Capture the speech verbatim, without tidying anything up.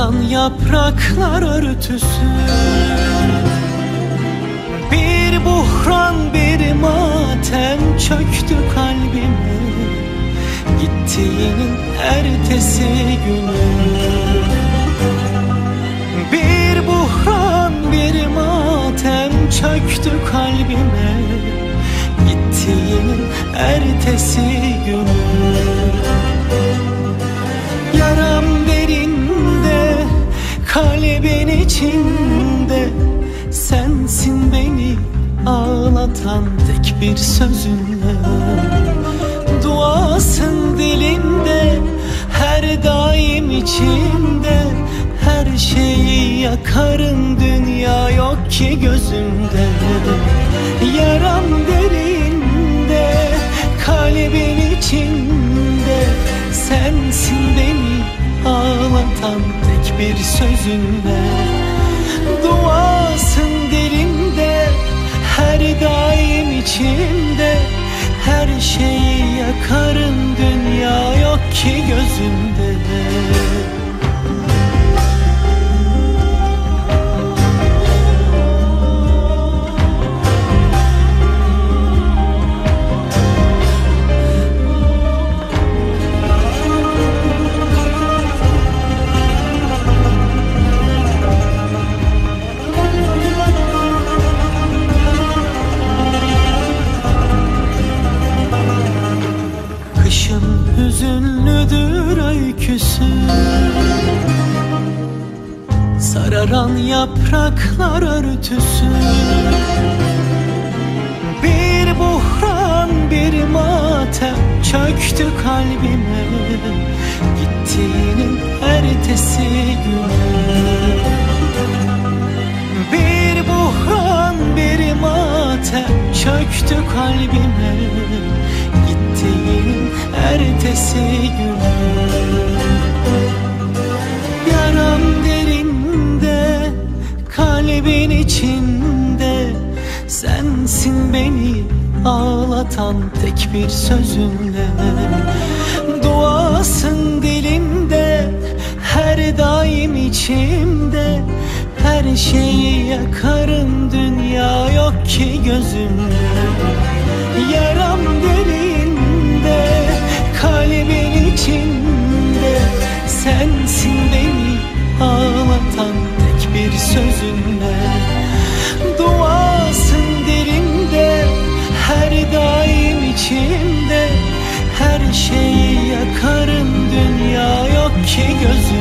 Sararan yapraklar örtüsü, bir buhran bir matem çöktü kalbime. Gittiğinin ertesi günü, bir buhran bir matem çöktü kalbime. Gittiğinin ertesi günü, yaram derinde, kalbin içinde. Sensin beni ağlatan tek bir sözünle. Duasın dilimde, her daim içimde. Her şeyi yakarım, dünya yok ki gözümde. Yaram derinde, kalbin içinde. Sensin beni ağlatan tek bir sözünle. Duasın dilimde, her daim içimde. Her şeyi yakarım, dünya yok ki gözümde. Hüzünlüdür öyküsü, sararan yapraklar örtüsü, bir buhran bir matem çöktü kalbime. Gittiğinin ertesi günü, bir buhran bir matem çöktü kalbime. Gittiğinin ertesi günü, yaram derinde, kalbin içinde. Sensin beni ağlatan tek bir sözünle. Duasın dilimde, her daim içimde. Her şeyi yakarım, dünya yok ki gözümde. Yaram derinde, kalbin içinde. Sensin beni ağlatan tek bir sözünle. Duasın dilimde, her daim içimde. Her şeyi yakarım, dünya yok ki gözümde.